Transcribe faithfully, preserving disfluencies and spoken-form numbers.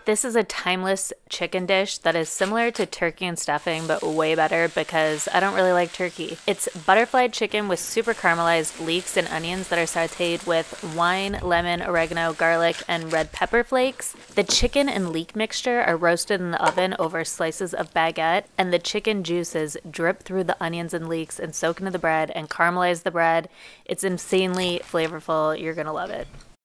This is a timeless chicken dish that is similar to turkey and stuffing, but way better because I don't really like turkey. It's butterflied chicken with super caramelized leeks and onions that are sauteed with wine, lemon, oregano, garlic, and red pepper flakes. The chicken and leek mixture are roasted in the oven over slices of baguette, and the chicken juices drip through the onions and leeks and soak into the bread and caramelize the bread. It's insanely flavorful. You're gonna love it.